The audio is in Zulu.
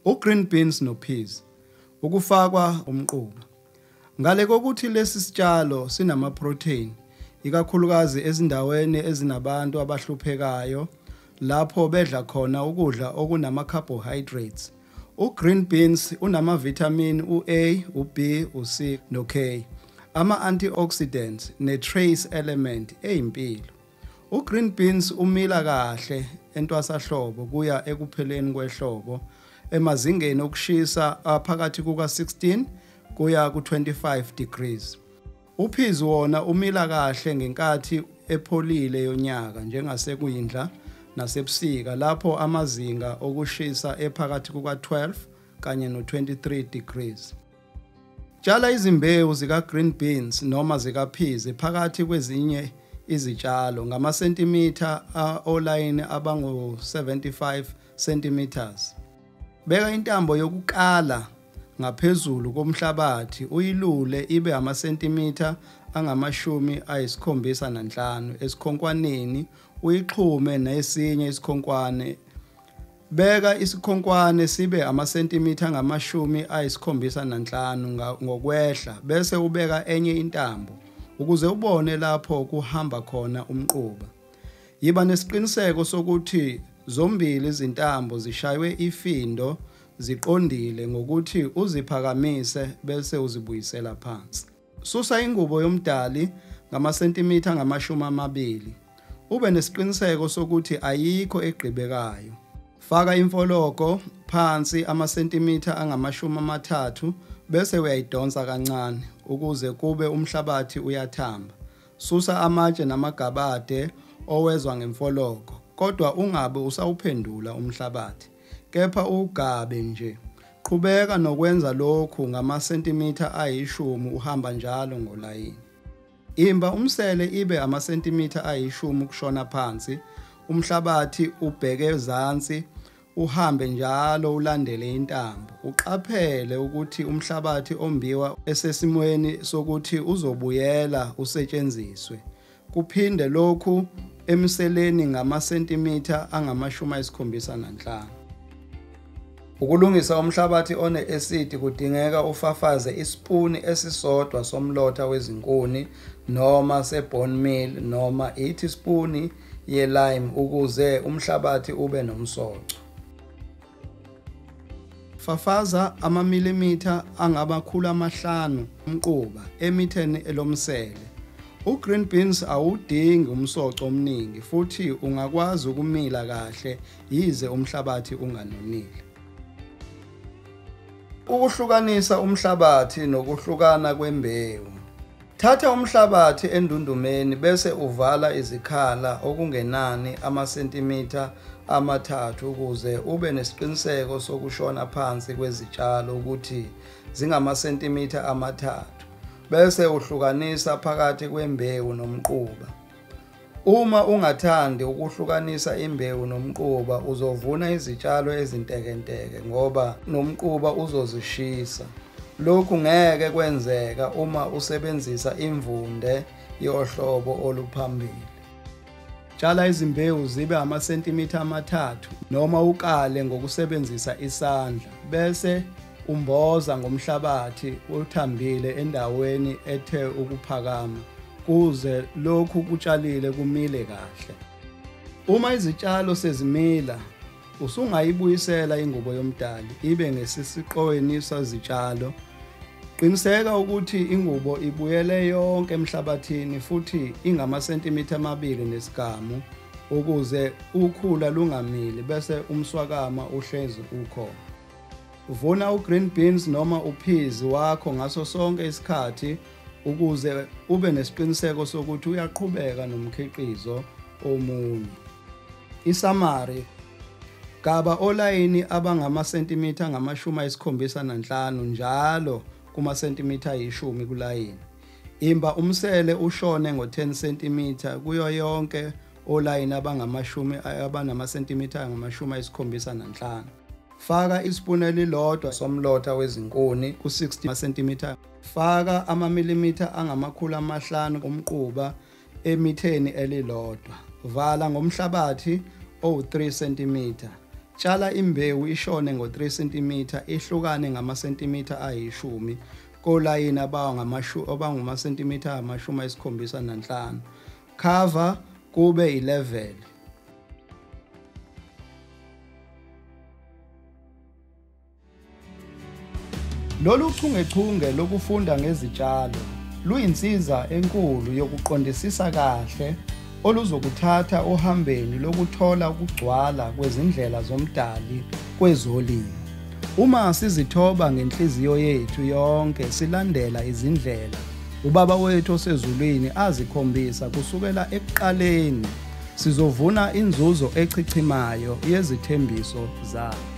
GreenBeans nopeas ukufakwa umquba. Ngale kokuthi lesi sitshalo sinama-protein ikakhulukazi ezindaweni ezinabantu abahluphekayo lapho bedla khona ukudla okunama-carbohydrates. GreenBeans unama-vitamin u-A, u-B, u-C no-K, ama-antioxidants ne-trace element eyimpilo. GreenBeans umila kahle entwasahlobo kuya ekupheleni kwehlobo emazingeni okushisa aphakathi kuka-16 kuya ku-25 degrees. Upeas wona umila kahle ngenkathi epholile yonyaka njengasekuyindla nasebusika lapho amazinga okushisa ephakathi kuka-12 kanye no-23 degrees. Tshala izimbewu zika-GreenBeans noma zika-peas phakathi kwezinye izitshalo ngamasentimitha olayini abangu-75 cm. Beka intambo yokukala ngaphezulu komhlabathi uyilule ibe amasentimitha angama-75 esikhonkwaneni uyixhume nesinye isikhonkwane. Beka isikhonkwane sibe amasentimitha angama-75 ngokwehla bese ubeka enye intambo ukuze ubone lapho kuhamba khona umquba. Yiba nesiqiniseko sokuthi zombili izintambo zishaywe ifindo ziqondile ngokuthi uziphakamise bese uzibuyisela phansi. Susa ingubo yomdali ngamasentimitha angama-20. Ube nesiqiniseko sokuthi ayikho egqibekayo. Faka imfoloko phansi amasentimitha angama-30 bese uyayidonsa kancane ukuze kube umhlabathi uyathamba. Susa amatshe namagabade owezwa ngemfoloko kodwa ungabe usawuphendula umhlabathi, kepha ugabe nje. Qhubeka nokwenza lokhu ngamasentimitha ayi-10 uhamba njalo ngolayini. Imba umsele ibe amasentimitha ayi-10 kushona phansi, umhlabathi ubheke ezansi, uhambe njalo ulandele intambo. Uqaphele ukuthi umhlabathi ombiwa esesimweni sokuthi uzobuyela usetshenziswe. Kuphinde lokhu emiseleni ngamasentimitha angama-75. Ukulungisa umhlabathi one-acid kudingeka ufafaze isipuni esisodwa somlotha wezinkuni noma se-bone meal noma ithispuni ye-lime ukuze umhlabathi ube nomsoco. Fafaza amamilimitha angama-500 umquba emitheni elomsele. GreenBeans awudingi umsoco omningi futhi ungakwazi ukumila kahle yize umhlabathi unganonile. Ukuhlukanisa umhlabathi nokuhlukana kwembewu. Thatha umhlabathi endundumeni bese uvala izikhala okungenani amasentimitha 3 ukuze ube nesiqiniseko sokushona phansi kwezitshalo ukuthi zingamasentimitha 3. Bese uhlukanisa phakathi kwembewu nomquba. Uma ungathandi ukuhlukanisa imbewu nomquba uzovuna izitshalo ezintekenteke ngoba nomquba uzozishisa. Lokhu ngeke kwenzeka uma usebenzisa imvunde yohlobo oluphambili. Tshala izimbewu zibe amasentimitha 3 noma ukale ngokusebenzisa isandla bese umboza ngomhlabathi othambile endaweni ethe ukuphakama kuze lokhu kutshalile kumile kahle. Uma izitshalo sezimila usungayibuyisela ingubo yomdali ibe ngesisiqoweni sezitshalo. Qiniseka ukuthi ingubo ibuyele yonke emhlabathini futhi ingamasentimitha 2 nesigamu ukuze ukhula lungamili bese umswakama uhlezi ukhona. Vuna GreenBeans noma upeas wakho ngaso sonke isikhathi ukuze ube nesiqiniseko sokuthi uyaqhubeka nomkhiqizo omunye. Isamari: gaba olayini abangamasentimitha angama-75 njalo kumasentimitha ayi-10 kulayini. Imba umsele ushone ngo-10 cm kuyo yonke olayini abanamasentimitha angama-75. Faka isipuni elilodwa somlotha wezinkuni ku-60 cm. Faka amamilimitha angama-500 omquba emitheni elilodwa. Vala ngomhlabathi owu-3 cm. Tshala imbewu ishone ngo-3 cm ihlukane ngama-centimeter ayi-10 kolayini abanguma-centimeter ama-75. Cover kube i-level. Lolu chungechunge lokufunda ngezitshalo luyinsiza enkulu yokuqondisisa kahle oluzokuthatha ohambeni lokuthola ukugcwala kwezindlela zomdali kwezolimo. Uma sizithoba ngenhliziyo yethu yonke silandela izindlela ubaba wethu osezulwini azikhombisa kusukela ekuqaleni, sizovuna inzuzo echichimayo yezithembiso zakhe.